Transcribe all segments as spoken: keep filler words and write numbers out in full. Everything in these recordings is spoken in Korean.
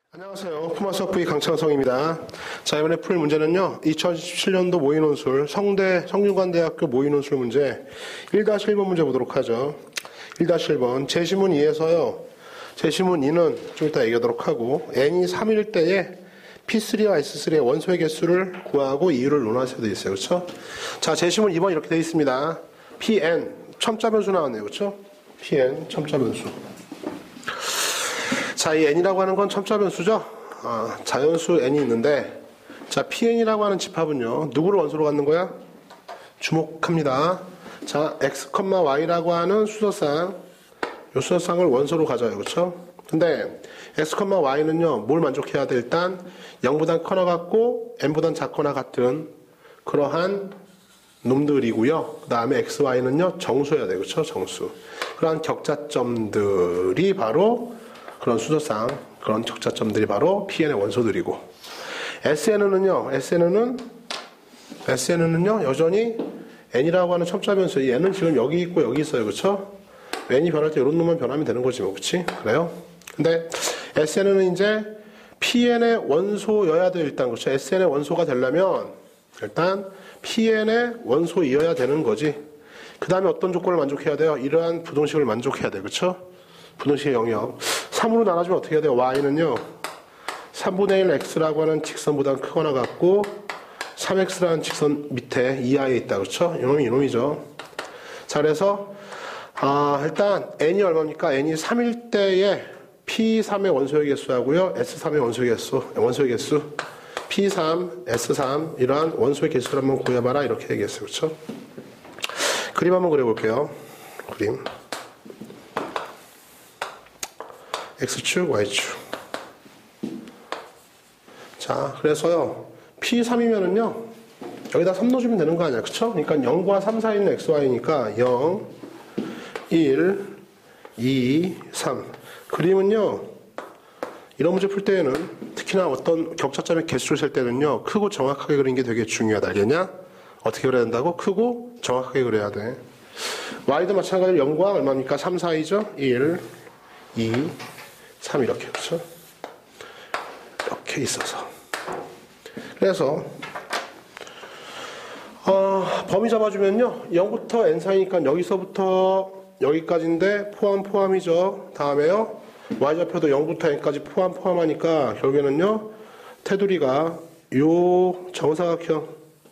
안녕하세요. 코마스 브이 강창성입니다. 자, 이번에 풀 문제는요, 이천십칠 년도 모의논술 성대 성균관대학교 모의논술 문제 일 일 번 문제 보도록 하죠. 일 일 번 제시문 이에서요, 제시문 이는 좀 이따 얘기하도록 하고, n이 삼일 때에 피 쓰리와 에스 쓰리의 원소의 개수를 구하고 이유를 논하셔야 되어 있어요. 그렇죠? 자, 제시문 이 번 이렇게 되어 있습니다. pn 첨자 변수 나왔네요. 그렇죠? pn 첨자 변수. 자, 이 n이라고 하는 건 첨자 변수죠. 아, 자연수 n이 있는데, 자, pn이라고 하는 집합은요, 누구를 원소로 갖는 거야? 주목합니다. 자, x, y라고 하는 수소상, 이 수소상을 원소로 가져요. 그렇죠? 근데 x, y는요, 뭘 만족해야 돼? 일단 영보단 커나 같고 n보단 작거나 같은 그러한 놈들이고요. 그 다음에 x, y는요, 정수여야 돼요. 그렇죠? 정수. 그러한 격자점들이 바로 그런 수소상, 그런 격자점들이 바로 pn의 원소들이고, sn은요, sn은, sn은요, 여전히 n이라고 하는 첨자 변수, 얘는 지금 여기 있고 여기 있어요. 그쵸? n이 변할 때 이런 놈만 변하면 되는 거지, 뭐. 그치? 그래요? 근데 sn은 이제 pn의 원소여야 돼, 일단. 그쵸? sn의 원소가 되려면, 일단 pn의 원소이어야 되는 거지. 그 다음에 어떤 조건을 만족해야 돼요? 이러한 부동식을 만족해야 돼. 그쵸? 부동식의 영역. 삼으로 나눠주면 어떻게 해야 돼요? y는요, 삼분의 일 x라고 하는 직선보다 크거나 같고, 삼 엑스라는 직선 밑에 이하에 있다. 그렇죠? 이놈이 이놈이죠. 자, 그래서, 아, 일단, n이 얼마입니까? n이 삼일 때에 피 삼의 원소의 개수하고요, 에스 삼의 원소의 개수, 원소의 개수, 피 삼, 에스 삼, 이러한 원소의 개수를 한번 구해봐라. 이렇게 얘기했어요. 그렇죠? 그림 한번 그려볼게요. 그림. x축, y축. 자, 그래서요, 피 삼이면은요, 여기다 삼 넣어주면 되는 거 아니야. 그쵸? 그러니까 영과 삼 사이에 있는 xy니까 영, 일, 이, 삼. 그림은요, 이런 문제 풀 때에는 특히나 어떤 격차점의 개수를 셀 때는요, 크고 정확하게 그리는 게 되게 중요하다. 알겠냐? 어떻게 그려야 된다고? 크고 정확하게 그려야 돼. y도 마찬가지로 영과 얼마입니까? 삼 사이죠? 일, 이, 삼 이렇게. 그렇죠? 이렇게 있어서. 그래서 어, 범위 잡아주면요, 영부터 n 사이니까 여기서부터 여기까지인데 포함 포함이죠. 다음에요, y좌표도 영부터 n까지 포함 포함하니까 결국에는요, 테두리가 요 정사각형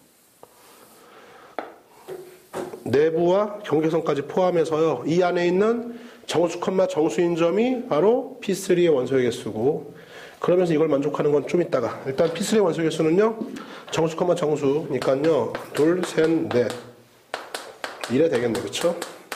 내부와 경계선까지 포함해서요, 이 안에 있는 정수, 정수인 점이 바로 피 쓰리의 원소의 개수고, 그러면서 이걸 만족하는 건 좀 이따가. 일단 피 쓰리의 원소의 개수는요, 정수, 정수니까요, 둘, 셋, 넷. 이래 되겠네. 그쵸?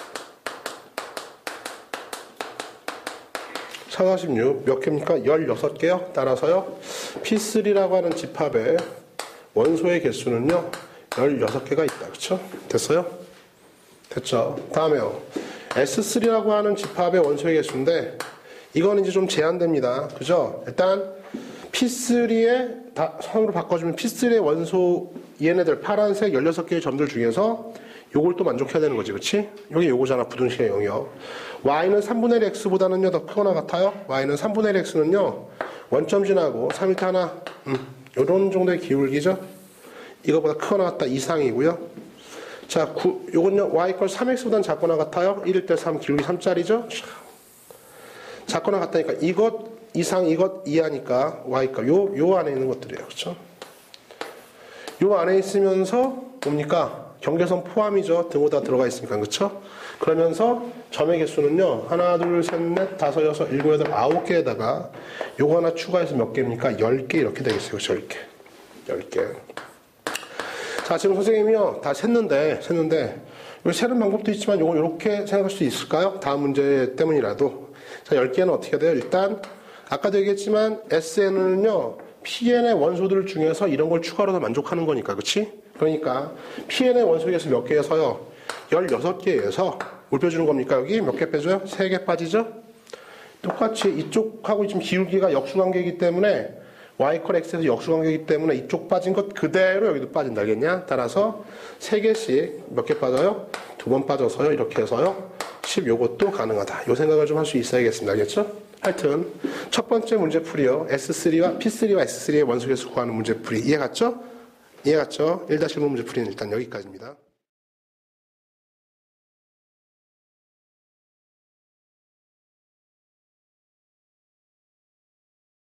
사십육. 몇 개입니까? 열여섯 개요. 따라서요, 피 쓰리라고 하는 집합의 원소의 개수는요, 열여섯 개가 있다. 그쵸? 됐어요? 됐죠? 다음에요. 에스 쓰리라고 하는 집합의 원소의 개수인데, 이거는 이제 좀 제한됩니다. 그죠? 일단 피 쓰리의 다 성으로 바꿔주면 피 쓰리의 원소, 얘네들 파란색 열여섯 개의 점들 중에서 요걸 또 만족해야 되는 거지. 그치? 여기 요거잖아. 부등식의 영역. y는 삼분의 일 x보다는요 더 크거나 같아요. y는 삼분의 일 x는요 원점 지나고 삼 일 때 하나, 음, 요런 정도의 기울기죠. 이거보다 크거나 같다 이상이고요. 자, 구, 요건요, y 걸 삼 엑스보다는 작거나 같아요. 일일 때 삼, 기울기 삼짜리죠? 작거나 같다니까, 이것 이상, 이것 이하니까, y 걸, 요, 요 안에 있는 것들이에요. 그쵸? 요 안에 있으면서, 뭡니까? 경계선 포함이죠. 등호다 들어가 있으니까. 그쵸? 그러면서, 점의 개수는요, 하나, 둘, 셋, 넷, 다섯, 여섯, 일곱, 여덟, 아홉 개에다가, 요거 하나 추가해서 몇 개입니까? 열 개 이렇게 되겠어요. 그쵸? 열 개. 열 개. 자, 지금 선생님이요, 다 셌는데, 셌는데, 요 세는 방법도 있지만, 요거 이렇게 생각할 수 있을까요? 다음 문제 때문이라도. 자, 열 개는 어떻게 돼요? 일단, 아까도 얘기했지만, 에스엔은요, 피엔의 원소들 중에서 이런 걸 추가로 더 만족하는 거니까, 그치? 그러니까, 피엔의 원소에서 몇 개에서요? 열여섯 개에서, 뭘 빼주는 겁니까? 여기 몇 개 빼줘요? 세 개 빠지죠? 똑같이 이쪽하고 지금 기울기가 역수관계이기 때문에, y컬 x에서 역수관계이기 때문에 이쪽 빠진 것 그대로 여기도 빠진다. 알겠냐? 따라서 세 개씩 몇 개 빠져요? 두 번 빠져서요. 이렇게 해서요. 십 요것도 가능하다. 요 생각을 좀 할 수 있어야겠습니다. 알겠죠? 하여튼 첫 번째 문제풀이요. 에스 쓰리와 피 쓰리와 에스 쓰리의 원소 개수 구하는 문제풀이 이해 갔죠? 이해 갔죠? 일 일 번 문제풀이는 일단 여기까지입니다.